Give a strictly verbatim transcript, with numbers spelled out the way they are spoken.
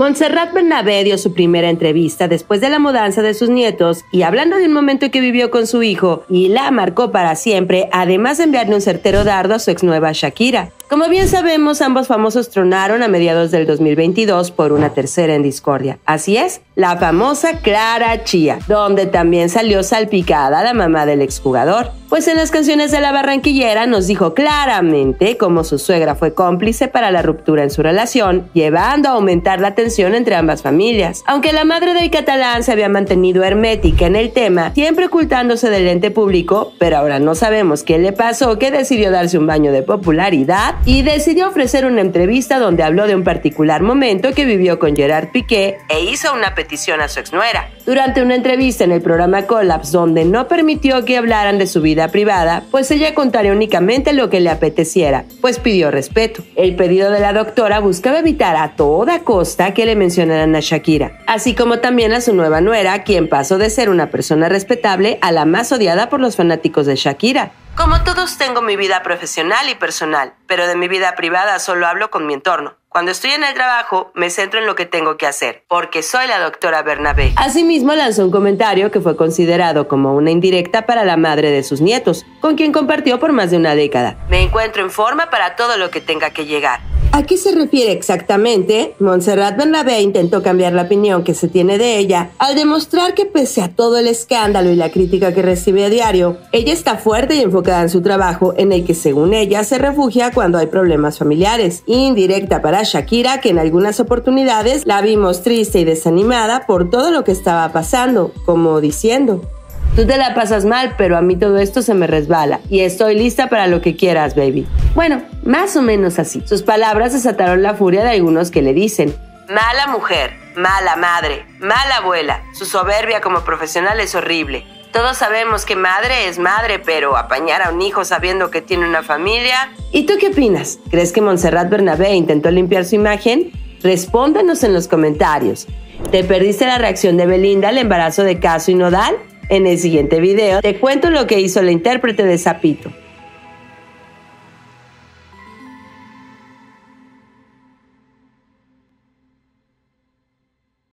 Montserrat Bernabé dio su primera entrevista después de la mudanza de sus nietos y hablando de un momento que vivió con su hijo y la marcó para siempre, además de enviarle un certero dardo a su exnueva Shakira. Como bien sabemos, ambos famosos tronaron a mediados del dos mil veintidós por una tercera en discordia. Así es, la famosa Clara Chía, donde también salió salpicada la mamá del exjugador. Pues en las canciones de la barranquillera nos dijo claramente cómo su suegra fue cómplice para la ruptura en su relación, llevando a aumentar la tensión entre ambas familias. Aunque la madre del catalán se había mantenido hermética en el tema, siempre ocultándose del ente público, pero ahora no sabemos qué le pasó, que decidió darse un baño de popularidad y decidió ofrecer una entrevista donde habló de un particular momento que vivió con Gerard Piqué e hizo una petición a su exnuera. Durante una entrevista en el programa Collapse, donde no permitió que hablaran de su vida privada, pues ella contaría únicamente lo que le apeteciera, pues pidió respeto. El pedido de la doctora buscaba evitar a toda costa que le mencionaran a Shakira, así como también a su nueva nuera, quien pasó de ser una persona respetable a la más odiada por los fanáticos de Shakira. Como todos, tengo mi vida profesional y personal, pero de mi vida privada solo hablo con mi entorno. Cuando estoy en el trabajo, me centro en lo que tengo que hacer, porque soy la doctora Bernabé. Asimismo, lanzó un comentario que fue considerado como una indirecta para la madre de sus nietos, con quien compartió por más de una década. Me encuentro en forma para todo lo que tenga que llegar. ¿A qué se refiere exactamente? Montserrat Bernabé intentó cambiar la opinión que se tiene de ella al demostrar que pese a todo el escándalo y la crítica que recibe a diario, ella está fuerte y enfocada en su trabajo, en el que según ella se refugia cuando hay problemas familiares. Indirecta para Shakira, que en algunas oportunidades la vimos triste y desanimada por todo lo que estaba pasando, como diciendo: tú te la pasas mal, pero a mí todo esto se me resbala y estoy lista para lo que quieras, baby. Bueno, más o menos así. Sus palabras desataron la furia de algunos que le dicen: mala mujer, mala madre, mala abuela. Su soberbia como profesional es horrible. Todos sabemos que madre es madre, pero apañar a un hijo sabiendo que tiene una familia... ¿Y tú qué opinas? ¿Crees que Montserrat Bernabé intentó limpiar su imagen? Respóndanos en los comentarios. ¿Te perdiste la reacción de Belinda al embarazo de Caso y Nodal? En el siguiente video te cuento lo que hizo la intérprete de Zapito.